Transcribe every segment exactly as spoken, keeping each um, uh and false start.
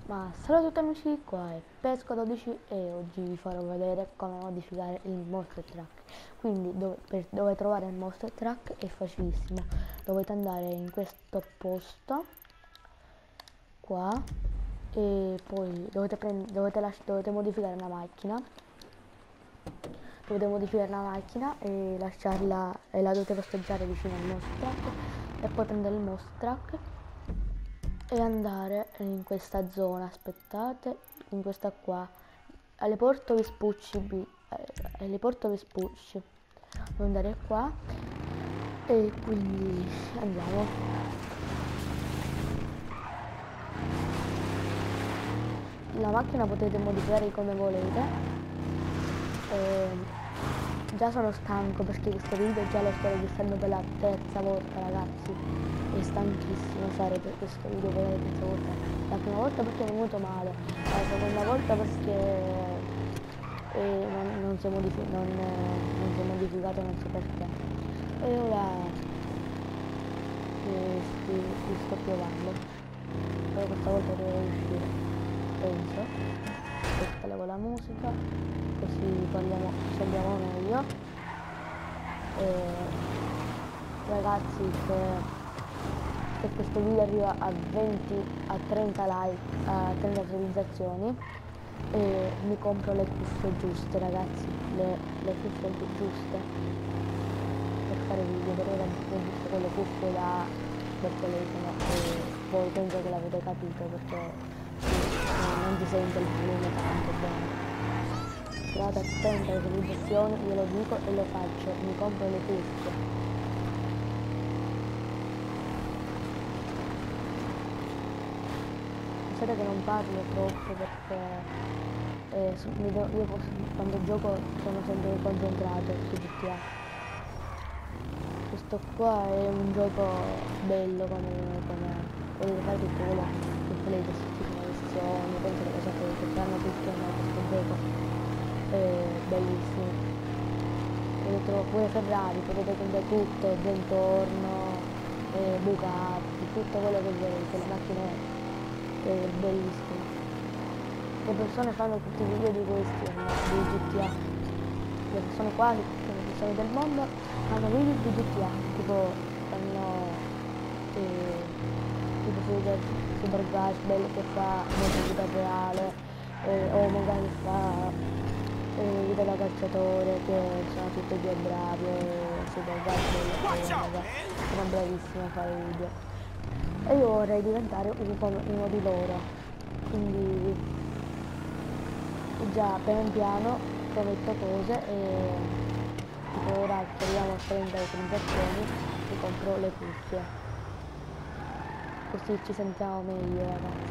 Ma salve a tutti amici, qua è Pesco dodici e oggi vi farò vedere come modificare il Monster Truck. Quindi dove, per, dove trovare il Monster Truck è facilissimo, dovete andare in questo posto qua e poi dovete, prend- dovete, lasci- dovete modificare la macchina, dovete modificare la macchina e lasciarla e la dovete posteggiare vicino al Monster Truck e poi prendere il Monster Truck e andare in questa zona, aspettate, in questa qua, alle Porto Vespucci, B, eh, alle Porto Vespucci, devo andare qua e quindi andiamo. La macchina potete modificare come volete. E già sono stanco perché questo video già lo sto registrando per la terza volta, ragazzi. È stanchissimo fare per questo video per la terza volta. La prima volta perché mi è venuto male, la seconda volta perché eh, non, non, si è modifi- non, eh, non si è modificato, non so perché. E ora eh, sti, sti sto provando. Però questa volta devo riuscire, penso. Aspetta, levo la musica, così parliamo, ci sentiamo meglio. Eh, ragazzi, se se questo video arriva a venti a trenta like, a trenta visualizzazioni e mi compro le cuffie giuste, ragazzi, le, le cuffie giuste per fare video. Per ora ho visto con le cuffie da del telefono e voi penso che l'avete capito perché eh, non si sente il volume tanto bene. Se vado a trenta visualizzazioni io lo dico e lo faccio, mi compro le cuffie. Che non parlo troppo perché eh, su, mi do, io posso, quando gioco sono sempre concentrato su G T A. Questo qua è un gioco bello come, come potete fare tutto quello, tutte le gestioni, penso che lo sapete, fanno tutti a questo gioco, è bellissimo. Potete pure Ferrari, potete comprare tutto, Zentorno, eh, Bugatti, tutto quello che volete, le macchine è bellissimo. Le persone fanno tutti i video di questi, di G T A. Le persone qua, le persone del mondo, fanno video di G T A, tipo fanno eh, tipo super, super Gas, bello che fa molto vita reale, eh, o magari fa eh, vita da calciatore, che sono tutti e due bravi, e super Gas, bello, sono bravissimi a fare video. E io vorrei diventare uno, uno di loro, quindi già piano piano prometto cose e tipo ora che arriviamo a trenta utilizzazioni mi compro le cuffie, così ci sentiamo meglio, ragazzi.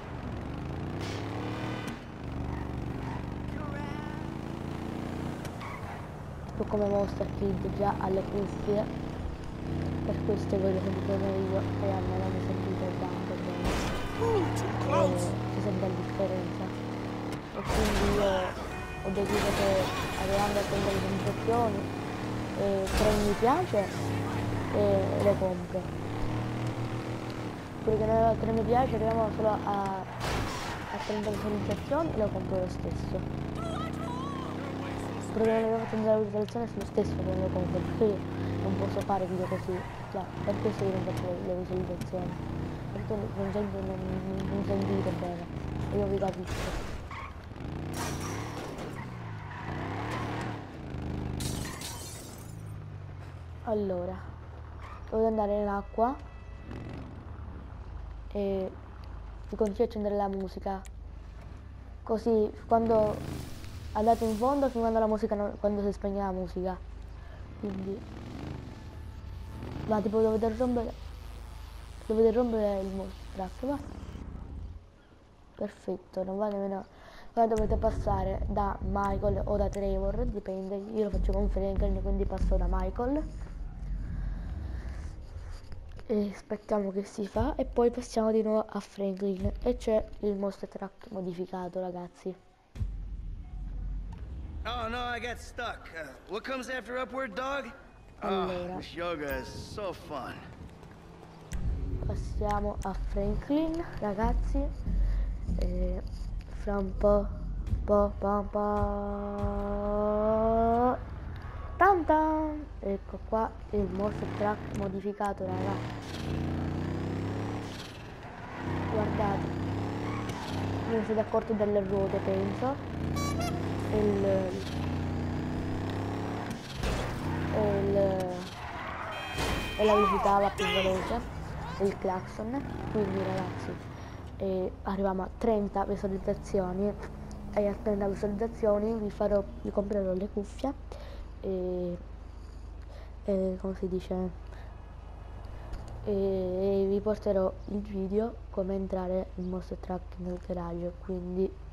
Tipo come Monster Kid già alle cuffie, per questo voi lo sentite meglio e almeno mi sentite tanto bene e si sente la differenza. E quindi io ho deciso che arrivando a prendere le visualizzazioni e tre mi piace e le compro, perché non tre mi piace arriviamo solo a, a trenta visualizzazioni e lo compro lo stesso. Perché non avevo trenta visualizzazioni è lo stesso che lo compro, perché io non posso fare video così, cioè, per questo io non faccio le visualizzazioni, perché non, sento, non, non sentite bene, e io vi capisco. Allora, dovete andare in acqua e vi consiglio di accendere la musica, così quando andate in fondo fino quando la musica non, quando si spegne la musica, quindi ma tipo dovete rompere dovete rompere il mostro, va? Perfetto, non va nemmeno. Ora dovete passare da Michael o da Trevor, dipende, io lo faccio con Franklin, quindi passo da Michael e aspettiamo che si fa e poi passiamo di nuovo a Franklin e c'è il Monster Truck modificato, ragazzi. Oh no, I got stuck. Uh, what comes after upward, dog? Allora, Oh, this yoga is so fun. passiamo a Franklin, ragazzi, e fra un po' po' pam pam tam tam. Ecco qua il monster truck modificato, raga, guardate, non siete accorti delle ruote, penso. il, il, e la velocità va più veloce, il clacson. Quindi ragazzi, eh, arriviamo a trenta visualizzazioni e a trenta visualizzazioni vi farò, vi comprerò le cuffie e, e come si dice, e vi porterò il video come entrare il monster truck nel garage. Quindi